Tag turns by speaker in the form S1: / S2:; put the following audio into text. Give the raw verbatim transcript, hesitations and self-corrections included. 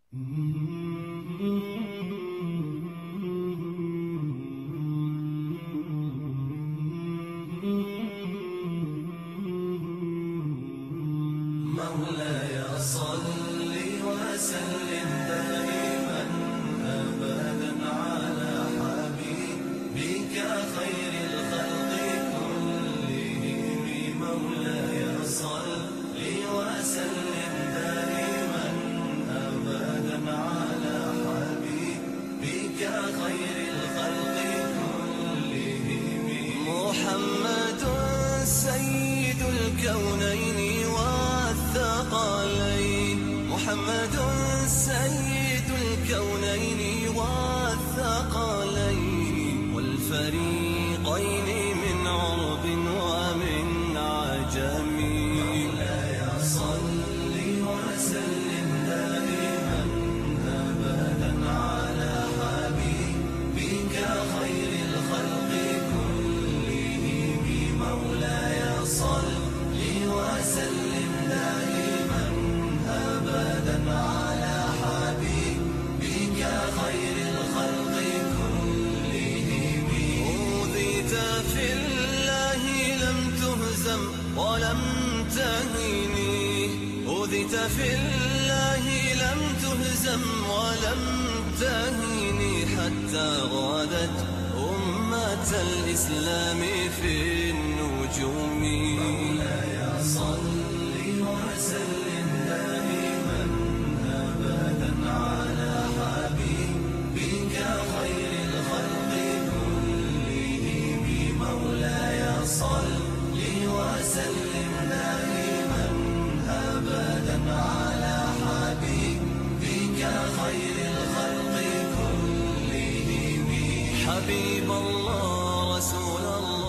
S1: مولاي صل وسلم دائما أبدا على حبيبك خير الخلق كلهم. مولاي صل وسلم دائما أبدا على حبيبك خير الخلق كلهم. محمد سيد الكونين والثقلين، محمد سيد الكونين والثقلين والفريقين من عرب ومن عجم. مولاي صل وسلم دائما أبدا على حبيبك خير الخلق كلهم. مولاي صل وسلم دائما أبدا على حبيبك خير الخلق كلهم. أوذيت في الله لم تهزم ولم تهني، أوذيت في الله لم تهزم ولم تهني حتى غادت أمة الإسلام في النجوم. مولاي صل وسلم دائما أبدا على حبيبك خير الخلق كلهم. مولاي صل وسلم دائما أبدا على حبيبك خير الخلق كلهم. حبيب الله رسول الله